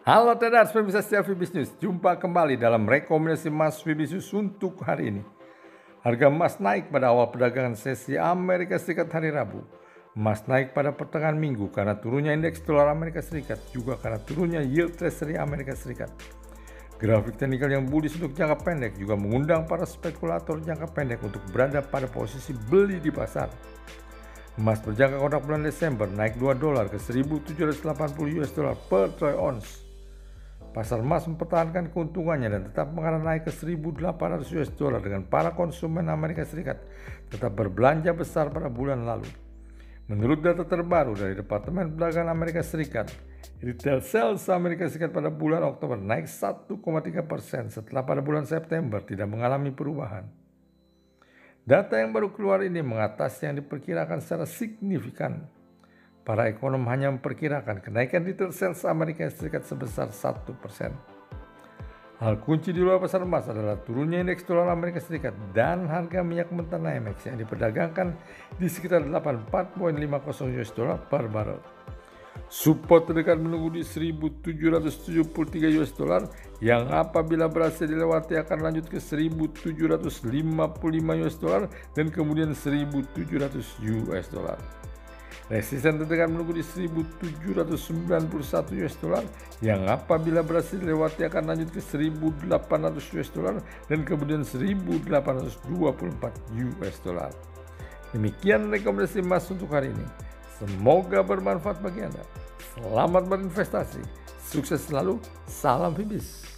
Halo traders, pemirsa setia Fibis, jumpa kembali dalam rekomendasi emas Fibis untuk hari ini. Harga emas naik pada awal perdagangan sesi Amerika Serikat hari Rabu. Emas naik pada pertengahan minggu karena turunnya indeks dolar Amerika Serikat, juga karena turunnya yield treasury Amerika Serikat. Grafik teknikal yang bullish untuk jangka pendek juga mengundang para spekulator jangka pendek untuk berada pada posisi beli di pasar. Emas berjangka kontrak bulan Desember naik $2 ke 1.780 US dollar per troy ounce. Pasar emas mempertahankan keuntungannya dan tetap mengarah naik ke 1.800 US dollar dengan para konsumen Amerika Serikat tetap berbelanja besar pada bulan lalu. Menurut data terbaru dari Departemen Perdagangan Amerika Serikat, retail sales Amerika Serikat pada bulan Oktober naik 1,3% setelah pada bulan September tidak mengalami perubahan. Data yang baru keluar ini mengatasi yang diperkirakan secara signifikan. Para ekonom hanya memperkirakan kenaikan retail sales Amerika Serikat sebesar 1%. Hal kunci di luar pasar emas adalah turunnya indeks dolar Amerika Serikat dan harga minyak mentah NYMEX yang diperdagangkan di sekitar 84.50 US dollar per barrel. Support terdekat menunggu di 1.773 US dollar yang apabila berhasil dilewati akan lanjut ke 1.755 US dollar dan kemudian 1.700 US dollar. Resisten terdekat menunggu di 1.791 US dollar yang apabila berhasil dilewati akan lanjut ke 1.800 US dollar dan kemudian 1.824 US dollar. Demikian rekomendasi emas untuk hari ini. Semoga bermanfaat bagi Anda. Selamat berinvestasi. Sukses selalu. Salam Fibis.